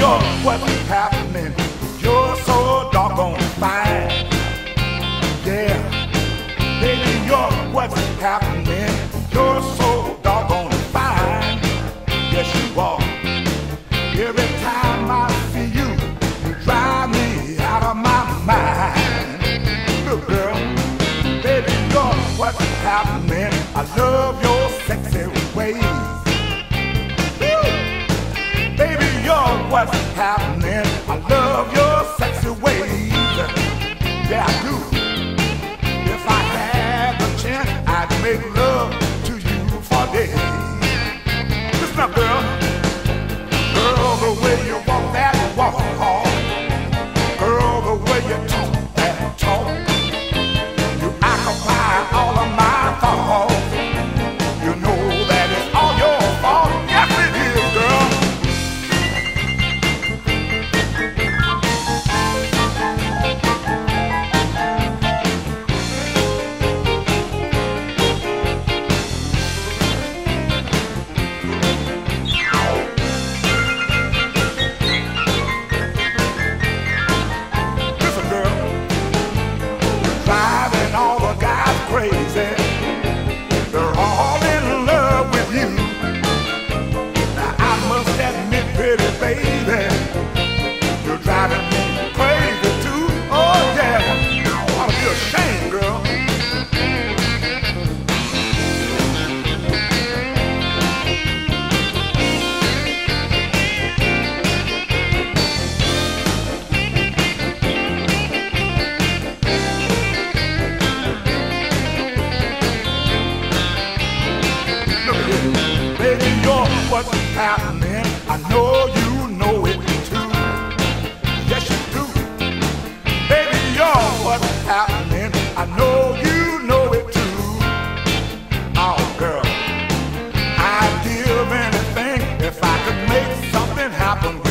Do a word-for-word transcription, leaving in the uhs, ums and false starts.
York, what's happening? You're so doggone fine. Yeah, baby, New York, what's happening? You're so doggone fine. Yes, you are. Every time I see you, you drive me out of my mind. Look, girl, baby, New York, what's happening? I love your sexy ways. Baby, you're what's happening. I love your sexy ways. Yeah, I do. If I had the chance, I'd make love to you for days. Listen up, girl. Girl, the way you walk that walk, girl, the way you talk that talk, you occupy all of my thoughts. You know that it's all your fault. Yes, it is, girl. What's happening? I know you know it too. Yes, you do. Baby, you're what's happening. I know you know it too. Oh, girl, I'd give anything if I could make something happen.